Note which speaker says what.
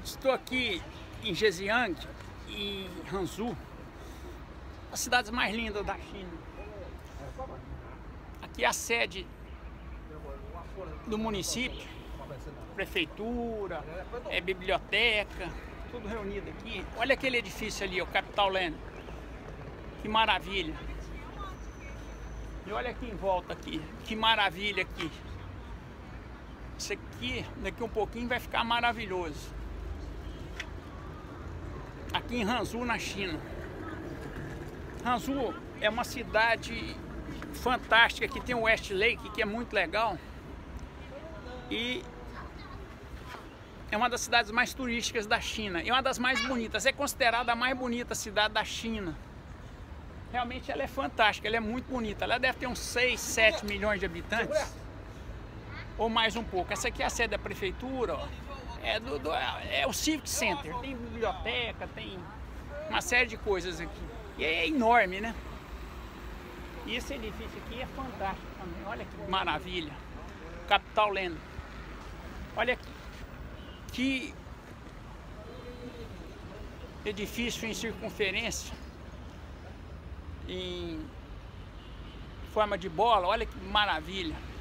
Speaker 1: Estou aqui em Zhejiang, em Hangzhou, as cidades mais lindas da China. Aqui é a sede do município, prefeitura, biblioteca, tudo reunido aqui. Olha aquele edifício ali, o Capital Land. Que maravilha! E olha aqui em volta aqui, que maravilha aqui. Isso aqui, daqui um pouquinho vai ficar maravilhoso. Aqui em Hangzhou, na China. Hangzhou é uma cidade fantástica, aqui tem o West Lake, que é muito legal. E é uma das cidades mais turísticas da China. E uma das mais bonitas, é considerada a mais bonita cidade da China. Realmente ela é fantástica, ela é muito bonita. Ela deve ter uns 6, 7 milhões de habitantes. Ou mais um pouco. Essa aqui é a sede da prefeitura, ó. É o Civic Center. Tem biblioteca, tem uma série de coisas aqui. E é enorme, né? E esse edifício aqui é fantástico também. Olha que maravilha. Capital Land. Olha aqui. Que edifício em circunferência, em forma de bola. Olha que maravilha.